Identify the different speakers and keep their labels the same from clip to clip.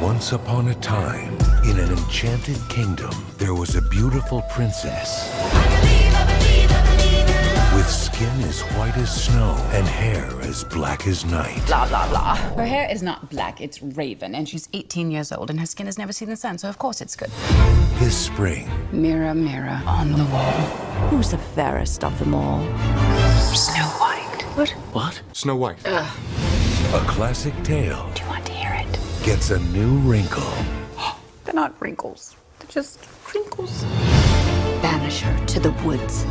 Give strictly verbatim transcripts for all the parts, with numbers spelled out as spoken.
Speaker 1: Once upon a time, in an enchanted kingdom, there was a beautiful princess with skin as white as snow and hair as black as night.
Speaker 2: Blah, blah, blah. Her hair is not black, it's raven, and she's eighteen years old, and her skin has never seen the sun, so of course it's good.
Speaker 1: This spring,
Speaker 2: Mirror, mirror on the wall,
Speaker 3: who's the fairest of them all?
Speaker 2: Snow White. What?
Speaker 4: What? Snow White.
Speaker 2: Ugh.
Speaker 1: a classic tale
Speaker 2: Do you want to hear it?
Speaker 1: gets a new wrinkle.
Speaker 2: They're not wrinkles. They're just crinkles. Banish her to the woods.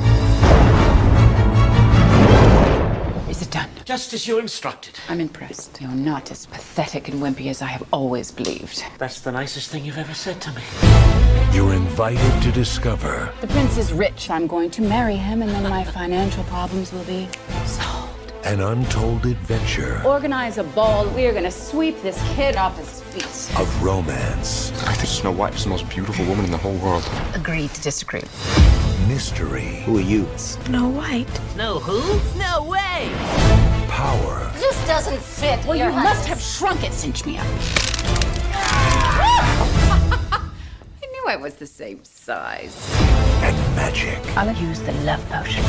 Speaker 2: Is it done?
Speaker 4: Just as you instructed.
Speaker 2: I'm impressed. You're not as pathetic and wimpy as I have always believed.
Speaker 4: That's the nicest thing you've ever said to me.
Speaker 1: You're invited to discover
Speaker 2: The prince is rich. I'm going to marry him, and then my financial problems will be solved.
Speaker 1: an untold adventure
Speaker 2: Organize a ball. We are going to sweep this kid off his feet.
Speaker 1: of romance,
Speaker 4: I think Snow White is the most beautiful woman in the whole world.
Speaker 2: Agree to disagree.
Speaker 1: mystery,
Speaker 4: Who are you?
Speaker 3: Snow White.
Speaker 5: No who? No way!
Speaker 1: power,
Speaker 5: This doesn't fit.
Speaker 2: Well,
Speaker 5: your
Speaker 2: you must
Speaker 5: house.
Speaker 2: have shrunk it. Cinch me up. I knew I was the same size.
Speaker 1: and magic.
Speaker 2: I'll use the love potion.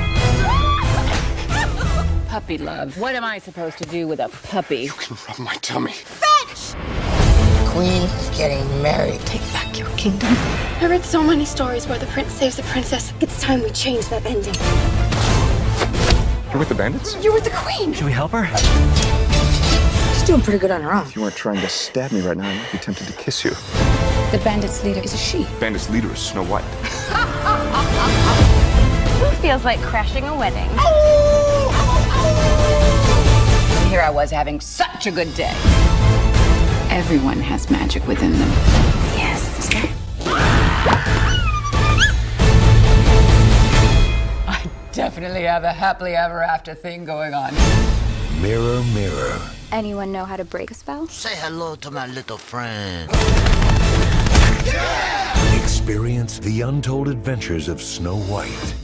Speaker 2: Puppy love. What am I supposed to do with a puppy?
Speaker 4: You can rub my tummy.
Speaker 5: Queen is getting married.
Speaker 6: Take back your kingdom. I read so many stories where the prince saves the princess. It's time we change that ending.
Speaker 4: You're with the bandits?
Speaker 6: You're with the queen.
Speaker 4: Should we help her?
Speaker 6: She's doing pretty good on her own.
Speaker 4: If you weren't trying to stab me right now, I might be tempted to kiss you.
Speaker 2: The bandit's leader is a she.
Speaker 4: Bandits' leader is Snow White.
Speaker 7: Who feels like crashing a wedding?
Speaker 2: And here I was having such a good day. Everyone has magic within them. Yes. I definitely have a happily ever after thing going on.
Speaker 1: Mirror, mirror,
Speaker 6: Anyone know how to break a spell?
Speaker 5: Say hello to my little friend.
Speaker 1: experience the untold adventures of Snow White.